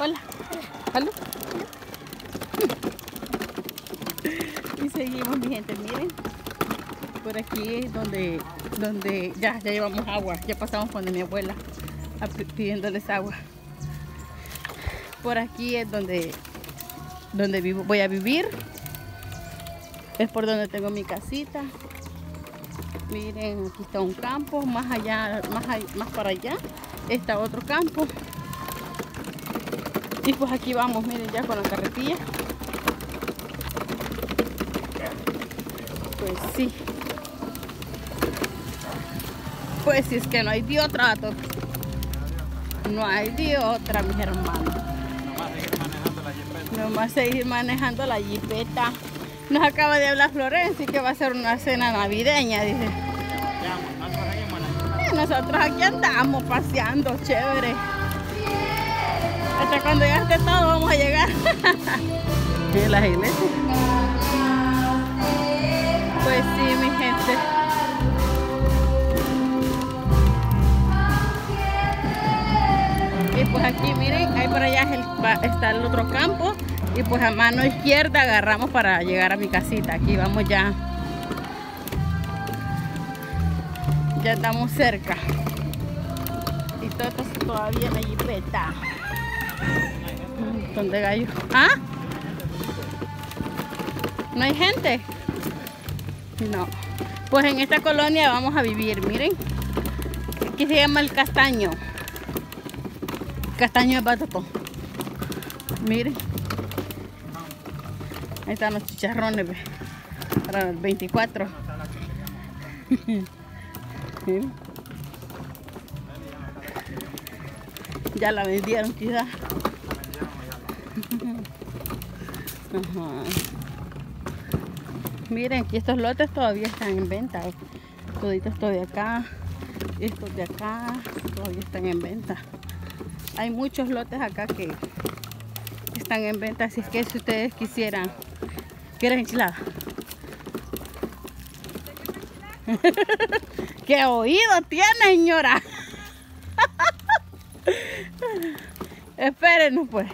Hola. Hola. Y seguimos, mi gente, miren. Por aquí es donde ya llevamos agua. Ya pasamos con mi abuela pidiéndoles agua. Por aquí es donde voy a vivir. Es por donde tengo mi casita. Miren, aquí está un campo. Más allá, más para allá está otro campo. Y pues aquí vamos, miren, ya con la carretilla. Pues sí. Pues sí, es que no hay de otra. No hay de otra, mis hermanos. Nomás seguir manejando la jipeta. Nos acaba de hablar Florencia que va a ser una cena navideña, dice. Nosotros aquí andamos paseando, chévere. Hasta cuando ya esté todo vamos a llegar. ¿Y las iglesias? Pues sí, mi gente. Y pues aquí miren, ahí por allá está el otro campo. Y pues a mano izquierda agarramos para llegar a mi casita. Aquí vamos ya. Ya estamos cerca. Y todo esto todavía en la jipeta. Un montón de gallos. ¿Ah? ¿No hay gente? No. Pues en esta colonia vamos a vivir, miren. Aquí se llama el Castaño. Castaño de Batacón. Miren. Ahí están los chicharrones, ¿ve? Para el 24. Ya la vendieron quizás. Miren, aquí estos lotes todavía están en venta. Toditos de acá, estos de acá, todavía están en venta. Hay muchos lotes acá que están en venta, así es que si ustedes quisieran. ¿Quieres enchilada? ¿Qué oído tiene, señora? Espérenos pues.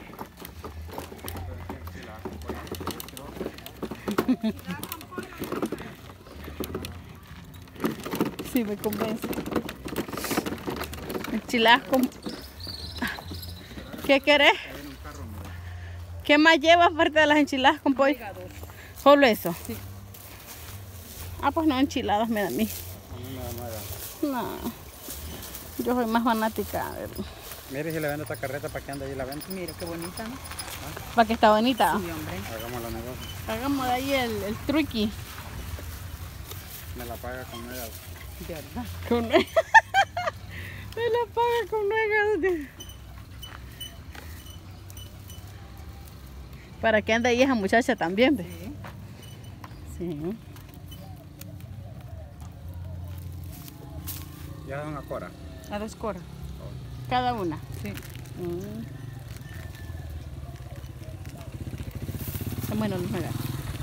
Sí, me convence. Enchiladas con... ¿Qué querés? ¿Qué más lleva aparte de las enchiladas con pollo? ¿Solo eso? Sí. Ah, pues no, enchiladas me da a mí. A mí me da nada. No. Yo soy más fanática. Mire si le vendo esta carreta para que ande ahí la venta. Mira qué bonita, ¿no? ¿Ah? ¿Para que está bonita? Sí, hombre. Hagamos la negocio. Hagamos de ahí el truqui. Me la paga con nuegas. De verdad. Con nuegas. Me la paga con nuegas. Para que ande ahí esa muchacha también, ¿ves? Sí. Sí. Ya son a cora. A 2 coras. Cada una. Sí. Son buenos los nuegas.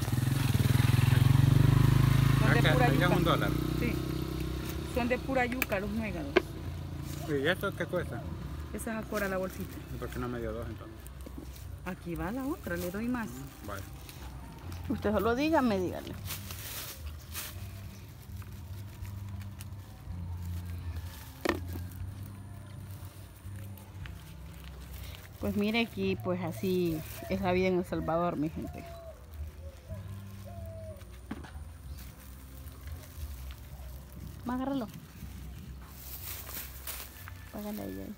Son de pura Acá yuca. $1. Sí. Son de pura yuca los nuegados. ¿Y esto qué cuesta? Esa es a cora la bolsita. ¿Y por qué no me dio 2 entonces? Aquí va la otra, le doy más. Vale. Usted solo dígame, dígale. Pues mire aquí, pues así es la vida en El Salvador, mi gente. Más agárralo. Págale ahí.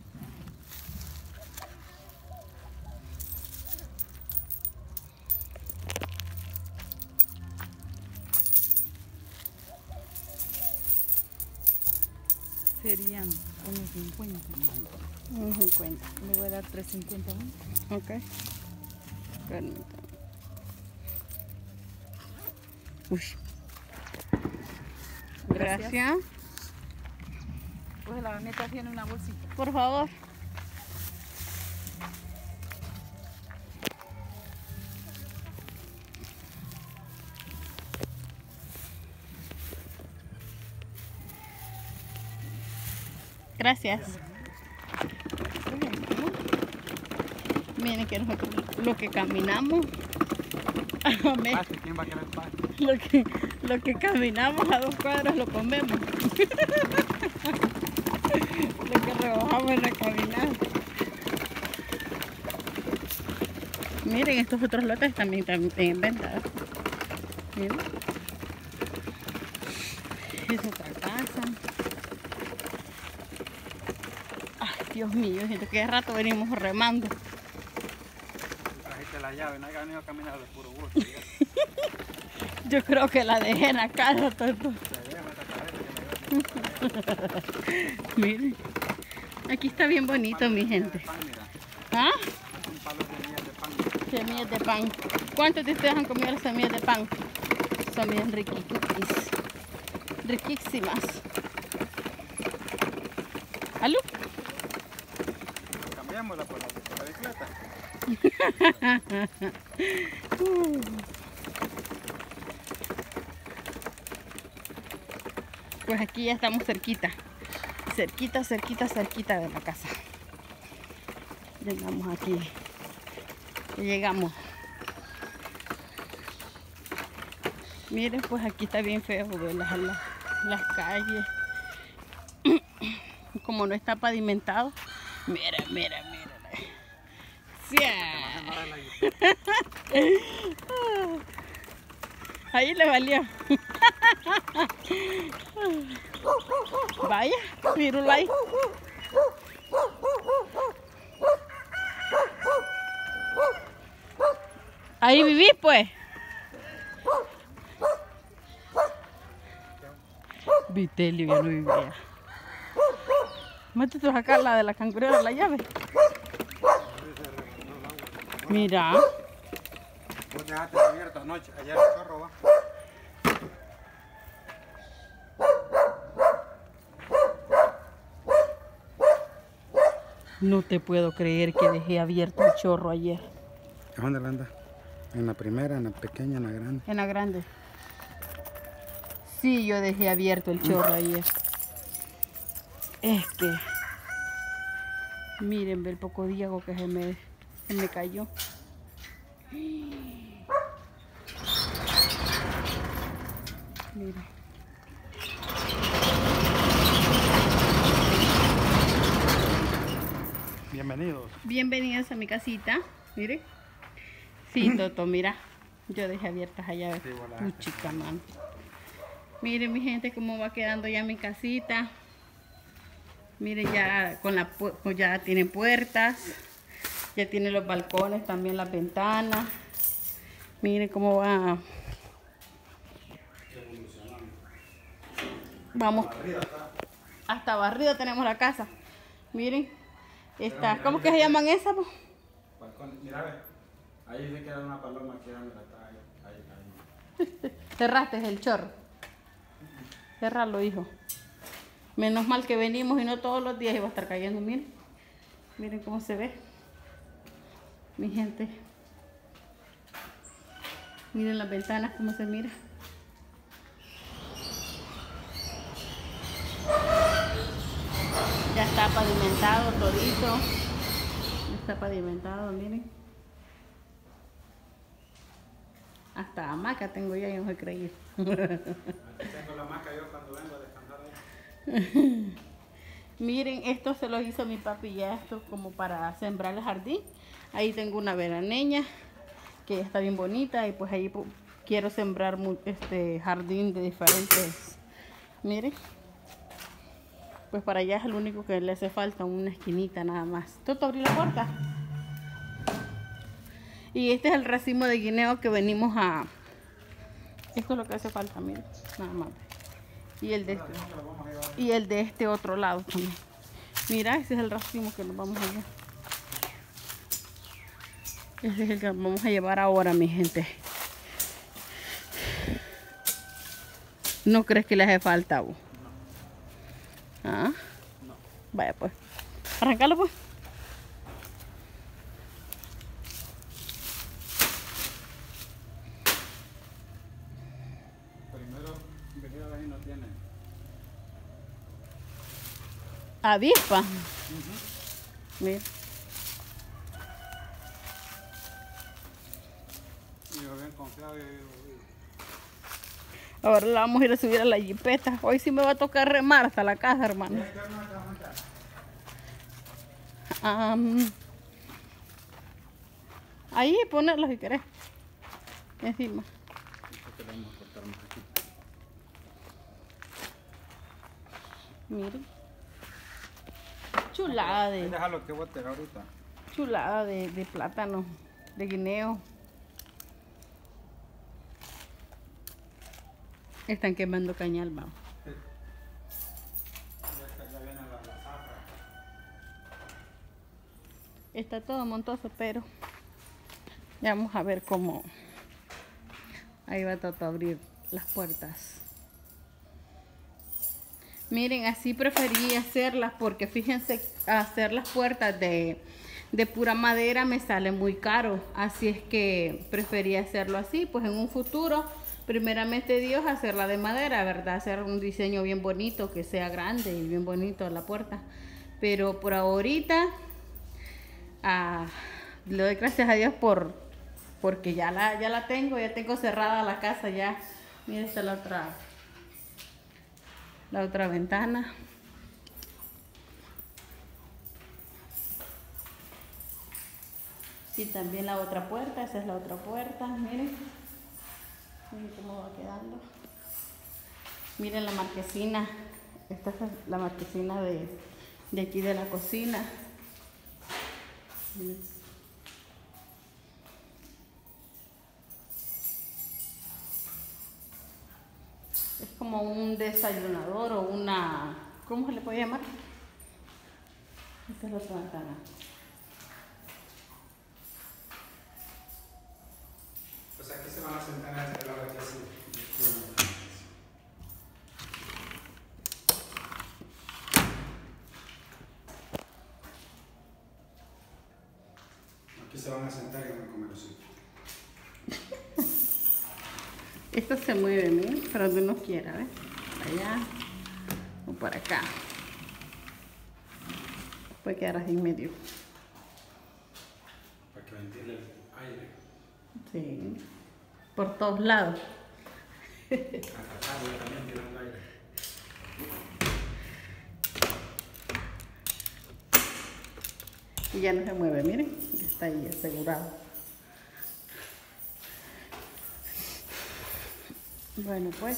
Serían unos 50. Unos 50. Le voy a dar 3.50. Ok. Permítame. Uy. Gracias. Pues la neta tiene una bolsita. Por favor. Gracias. Miren que nosotros lo que caminamos a mes, Pase, ¿quién va a querer pase? lo que caminamos a 2 cuadras lo comemos. Lo que rebajamos en la caminada. Miren, estos otros lotes también en venta. Miren. Es otra casa. Ay, Dios mío, siento que de rato venimos remando. Trajiste la llave, no hay venido a caminar de puro gusto. Yo creo que la dejé en la casa. Todo. Miren, aquí está bien bonito, mi gente. ¿Ah? Un palo de semillas de pan. Semillas de pan. ¿Cuántos de ustedes han comido las semillas de pan? Son bien riquísimas. Riquísimas. ¿Aló? Cambiémosla por la bicicleta. Pues aquí ya estamos cerquita. Cerquita, cerquita, cerquita de la casa. Llegamos aquí. Llegamos. Miren, pues aquí está bien feo ver las calles. Como no está pavimentado. Mira, mira, mira. Sí. Ahí le valió. Vaya, míralo ahí. Ahí viví, pues. Vitelio ya no vivía. Métete a sacar la de la cangurera, la llave. Mira. Vos dejaste abierto anoche, ayer el chorro va. No te puedo creer que dejé abierto el chorro ayer. ¿Dónde la anda? En la primera, en la pequeña, en la grande. En la grande. Sí, yo dejé abierto el chorro ayer. Es que... Miren, ve el poco diago que se me cayó. Miren. Bienvenidos. Bienvenidos a mi casita. Miren. Sí, Toto, mira. Yo dejé abiertas allá. Sí, voilà. Puchica, man. Miren, mi gente, cómo va quedando ya mi casita. Miren, ya ya tiene puertas. Ya tiene los balcones, también las ventanas. Miren cómo va. Vamos. Hasta barrida tenemos la casa. Miren. ¿Cómo que se llaman esas? Mira, ve. Ahí se queda una paloma que anda ahí. Cerraste el chorro. Cerralo, hijo. Menos mal que venimos y no todos los días iba a estar cayendo. Miren. Miren cómo se ve. Mi gente. Miren las ventanas cómo se mira. Ya está pavimentado todito. Ya está pavimentado, miren. Hasta hamaca tengo ya y no se creí. Tengo la hamaca yo cuando vengo a descansar ahí. Miren, esto se lo hizo mi papi ya, esto como para sembrar el jardín. Ahí tengo una veraneña que está bien bonita y pues ahí quiero sembrar este jardín de diferentes. Miren. Pues para allá es lo único que le hace falta, una esquinita nada más. Toto, abrí la puerta. Y este es el racimo de guineo que venimos a... Esto es lo que hace falta, miren, nada más. Y el de este otro lado también. Mira, ese es el racimo que nos vamos a llevar. Ese es el que vamos a llevar ahora, mi gente. ¿No crees que le hace falta, vos? ¿Ah? No. Vaya pues. Arrancalo pues. Primero, venir a ver si no tiene. Avispa. Mira. confiado. Ahora la vamos a ir a subir a la jipeta. Hoy sí me va a tocar remar hasta la casa, hermano. Ahí ponerlo si querés. Encima. Miren. Chulada de... Déjalo que bote ahorita. Chulada de plátano, de guineo. Están quemando cañal, vamos. Está todo montoso, pero ya vamos a ver cómo. Ahí va Toto a abrir las puertas. Miren, así preferí hacerlas porque fíjense, hacer las puertas de pura madera me sale muy caro. Así es que preferí hacerlo así, pues en un futuro, primeramente Dios, hacerla de madera, ¿verdad? Hacer un diseño bien bonito, que sea grande y bien bonito la puerta. Pero por ahorita, le doy gracias a Dios porque ya la tengo, ya tengo cerrada la casa ya. Miren, esta es la otra ventana. Y también la otra puerta, esa es la otra puerta, miren. Miren cómo va quedando. Miren la marquesina. Esta es la marquesina de aquí de la cocina. Miren. Es como un desayunador o una... ¿Cómo se le puede llamar? Esta es la otra ventana. Pues aquí se van a sentar a este lado aquí así. Aquí se van a sentar y van a comer así. Esto se mueve, miren, para donde uno quiera, ¿ves? Para allá o para acá. Puede quedar así en medio. Para que ventile el aire. Sí. Por todos lados. Acá también tirando aire. Y ya no se mueve, miren. Está ahí asegurado. Bueno, pues.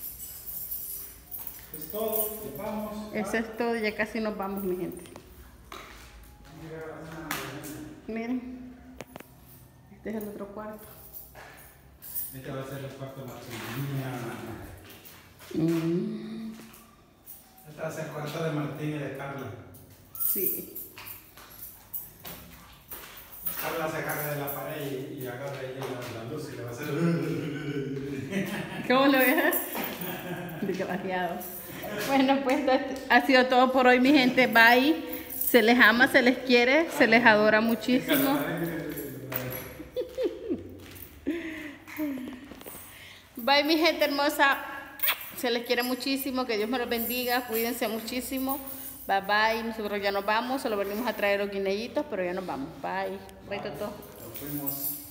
Es todo, nos vamos. Eso es todo, ya casi nos vamos, mi gente. Miren. Este es el otro cuarto. Este va a ser el cuarto de Martín. Este va a ser el cuarto de Martín y de Carla. Sí. Carla se agarra de la pared y agarra ella la luz y le va a hacer... ¿Cómo lo ves? Desgraciado. Bueno, pues ha sido todo por hoy, mi gente. Bye. Se les ama, se les quiere, se les adora muchísimo. Bye, mi gente hermosa. Se les quiere muchísimo. Que Dios me los bendiga. Cuídense muchísimo. Bye, bye. Nosotros ya nos vamos. Solo venimos a traer los guineitos, pero ya nos vamos. Bye. Bye, Toto. Nos fuimos.